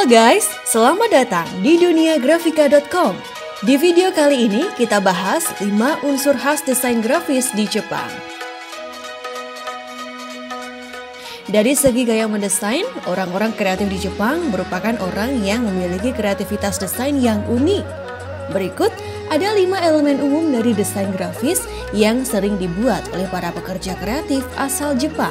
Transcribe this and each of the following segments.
Halo guys, selamat datang di duniagrafika.com. Di video kali ini kita bahas 5 unsur khas desain grafis di Jepang. Dari segi gaya mendesain, orang-orang kreatif di Jepang merupakan orang yang memiliki kreativitas desain yang unik. Berikut ada 5 elemen umum dari desain grafis yang sering dibuat oleh para pekerja kreatif asal Jepang.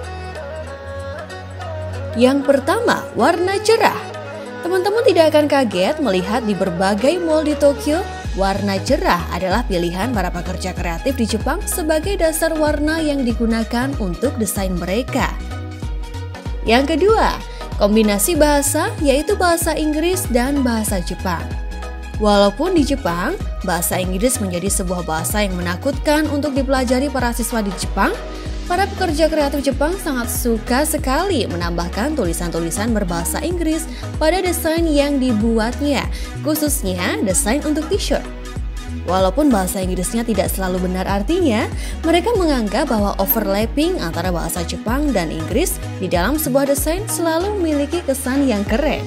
Yang pertama, warna cerah. Teman-teman tidak akan kaget melihat di berbagai mall di Tokyo, warna cerah adalah pilihan para pekerja kreatif di Jepang sebagai dasar warna yang digunakan untuk desain mereka. Yang kedua, kombinasi bahasa, yaitu bahasa Inggris dan bahasa Jepang. Walaupun di Jepang, bahasa Inggris menjadi sebuah bahasa yang menakutkan untuk dipelajari para siswa di Jepang, para pekerja kreatif Jepang sangat suka sekali menambahkan tulisan-tulisan berbahasa Inggris pada desain yang dibuatnya, khususnya desain untuk t-shirt. Walaupun bahasa Inggrisnya tidak selalu benar artinya, mereka menganggap bahwa overlapping antara bahasa Jepang dan Inggris di dalam sebuah desain selalu memiliki kesan yang keren.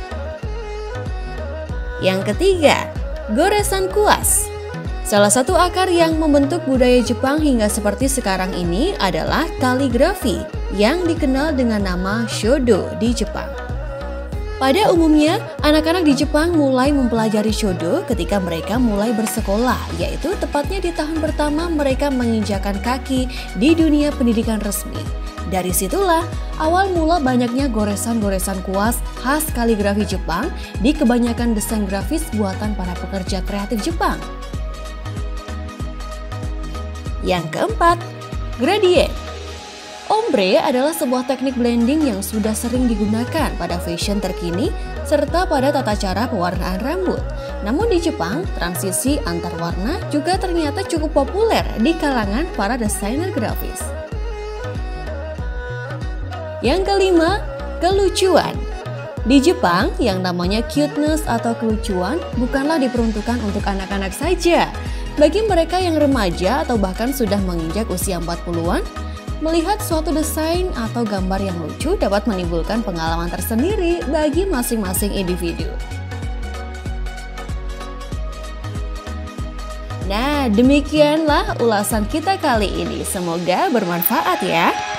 Yang ketiga, goresan kuas. Salah satu akar yang membentuk budaya Jepang hingga seperti sekarang ini adalah kaligrafi yang dikenal dengan nama shodo di Jepang. Pada umumnya, anak-anak di Jepang mulai mempelajari shodo ketika mereka mulai bersekolah, yaitu tepatnya di tahun pertama mereka menginjakan kaki di dunia pendidikan resmi. Dari situlah awal mula banyaknya goresan-goresan kuas khas kaligrafi Jepang di kebanyakan desain grafis buatan para pekerja kreatif Jepang. Yang keempat, gradient. Ombre adalah sebuah teknik blending yang sudah sering digunakan pada fashion terkini serta pada tata cara pewarnaan rambut. Namun di Jepang, transisi antar warna juga ternyata cukup populer di kalangan para desainer grafis. Yang kelima, kelucuan. Di Jepang, yang namanya cuteness atau kelucuan bukanlah diperuntukkan untuk anak-anak saja. Bagi mereka yang remaja atau bahkan sudah menginjak usia 40-an, melihat suatu desain atau gambar yang lucu dapat menimbulkan pengalaman tersendiri bagi masing-masing individu. Nah, demikianlah ulasan kita kali ini. Semoga bermanfaat ya.